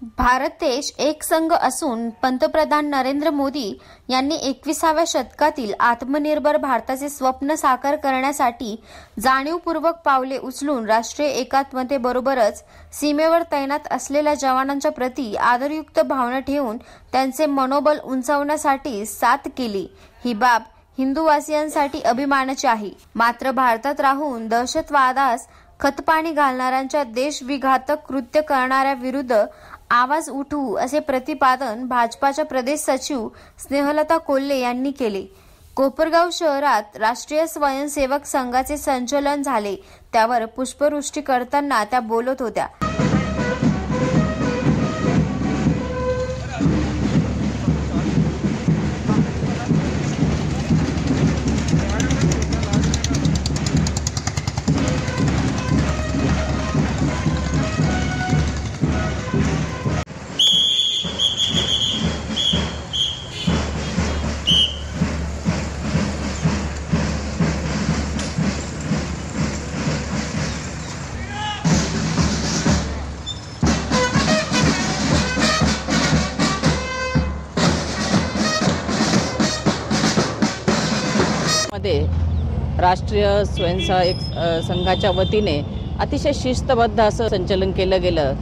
भारत देश एक संघ असून पंतप्रधान नरेंद्र मोदी यांनी 21व्या शतकातील आत्मनिर्भर भारताचे स्वप्न साकार करण्यासाठी जाणीवपूर्वक पावले उचलून राष्ट्रीय एकात्मतेबरोबरच सीमेवर तैनात असलेल्या जवानांच्या प्रती आदरयुक्त भावना ठेवून त्यांचे मनोबल उंचावण्यासाठी साथ केली। ही बाब हिंदुवासियांसाठी अभिमानाची आहे। मात्र भारतात राहून दहशतवादास खतपाणी घालणाऱ्यांच्या देशविघातक कृत्य करणाऱ्या विरुद्ध आवाज उठवू असे प्रतिपादन भाजपाच्या प्रदेश सचिव स्नेहलता कोल्हे यांनी केले। कोपरगाव शहरात राष्ट्रीय स्वयंसेवक संघाचे संचलन झाले, त्यावर पुष्पवृष्टी करताना त्या बोलत होत्या। राष्ट्रीय स्वयंसेवक संघाच्या वतीने अतिशय शिस्तबद्ध असं संचलन केलं गेलं।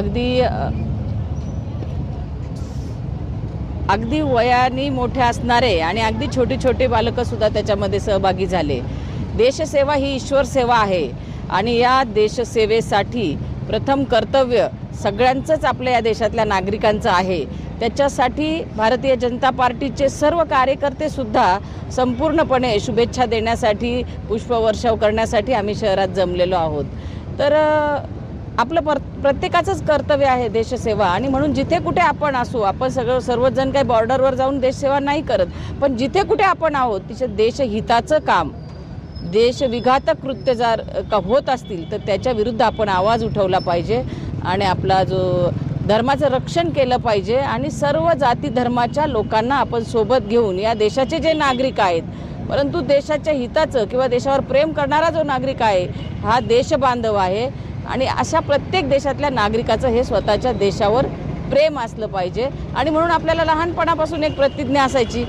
अगदी वयाने मोठे असणारे आणि अगदी छोटी छोटी बालकं सुद्धा त्याच्यामध्ये सहभागी झाले। देशसेवा ही ईश्वर सेवा आहे आणि या देशसेवेसाठी प्रथम कर्तव्य सगळ्यांचंच आपल्या या देशातल्या नागरिकांचं आहे। त्याच्यासाठी भारतीय जनता पार्टीचे सर्व कार्यकर्ते सुद्धा संपूर्णपणे शुभेच्छा देण्यासाठी पुष्पवर्षाव करण्यासाठी आम्ही शहरात जमलेलो आहोत। तर आपलं प्रत्येकाचंच कर्तव्य आहे देशसेवा आणि म्हणून जिथे कुठे आपण असू, आपण सर्वजण काही बॉर्डरवर जाऊन देशसेवा नाही करत, पण जिथे कुठे आपण आहोत तिथे देशहिताचं काम, देशविघातक कृत्य जर होत असतील तर त्याच्या विरुद्ध आपण आवाज उठवला पाहिजे आणि आपला जो धर्माचं रक्षण केलं पाहिजे आणि सर्व जाती धर्माच्या लोकांना आपण सोबत घेऊन या देशाचे जे नागरिक आहेत, परंतु देशाच्या हिताचं किंवा देशावर प्रेम करणारा जो नागरिक आहे हा देशबांधव आहे आणि अशा प्रत्येक देशातल्या नागरिकाचं हे स्वतःच्या देशावर प्रेम असलं पाहिजे। आणि म्हणून आपल्याला लहानपणापासून एक प्रतिज्ञा असायची,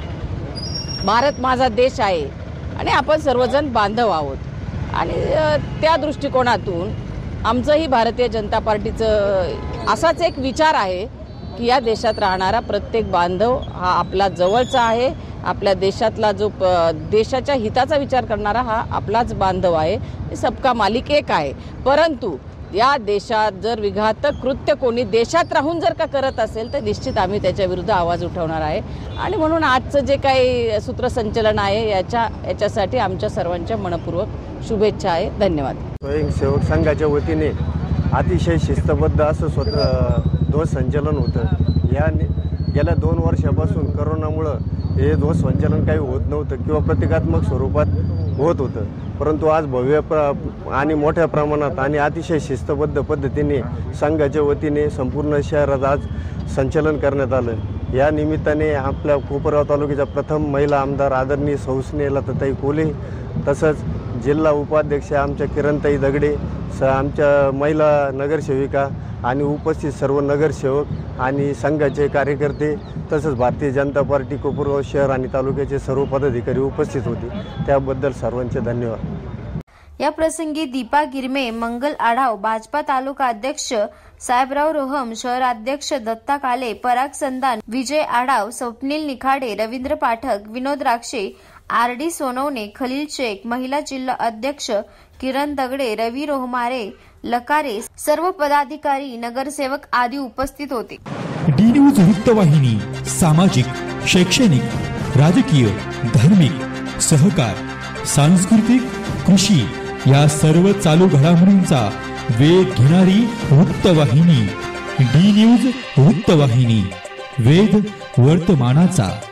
भारत माझा देश आहे आणि आपण सर्वजण बांधव आहोत। आणि त्या दृष्टिकोनातून आमचंही भारतीय जनता पार्टीचं असाच एक विचार आहे की या देशात राहणारा प्रत्येक बांधव हा आपला जवळचा आहे, आपल्या देशातला जो देशाच्या हिताचा विचार करणारा हा आपलाच बांधव आहे। सबका मालिक एक आहे। परंतु या देशात जर विघातक कृत्य कोणी देशात राहून जर का करत असेल तर निश्चित आम्ही त्याच्या विरुद्ध आवाज उठवणार आहे। आणि म्हणून आजचं जे काही सूत्रसंचलन आहे याच्यासाठी आमच्या सर्वांच्या मनपूर्वक शुभेच्छा आहे। धन्यवाद। स्वयंसेवक संघाच्या वतीने अतिशय शिस्तबद्ध असं ध्वज संचलन होतं। या गेल्या 2 वर्षापासून करोनामुळं हे ध्वज संचलन काही होत नव्हतं किंवा प्रतिकात्मक स्वरूपात होत होतं, परंतु आज भव्य आणि मोठ्या प्रमाणात आणि अतिशय शिस्तबद्ध पद्धतीने संघाच्या वतीने संपूर्ण शहरात आज संचलन करण्यात आलं। या निमित्ताने आपल्या कोपरगाव तालुक्याच्या प्रथम महिला आमदार आदरणीय सौ स्नेहलताताई कोल्हे, तसंच जिल्हा उपाध्यक्ष आमच्या किरणताई दगडे, आमच्या महिला नगरसेविका आणि उपस्थित सर्व नगरसेवक आणि संघाचे कार्यकर्ते, तसंच भारतीय जनता पार्टी कोपरगाव शहर आणि तालुक्याचे सर्व पदाधिकारी उपस्थित होते। त्याबद्दल सर्वांचे धन्यवाद। या प्रसंगी दीपा गिरमे, मंगल आढाव, भाजपा तालुका अध्यक्ष साहेबराव रोहम, शहराध्यक्ष दत्ता काले, पराग संदान, विजय आढाव, स्वप्नील निखाडे, रवींद्र पाठक, विनोद राक्षे, आर.डी. सोनवणे, खलील शेख, महिला जिल्हा अध्यक्ष किरण दगडे, रवी रोहमारे, लकारे, सर्व पदाधिकारी, नगरसेवक आदी उपस्थित होते। डी न्यूज वृत्तवाहिनी सामाजिक, शैक्षणिक, राजकीय, धार्मिक, सहकार, सांस्कृतिक, कृषी या सर्व चालू घडामोडींचा वेध घेणारी वृत्तवाहिनी। डी न्यूज वृत्तवाहिनी, वेध वर्तमानाचा।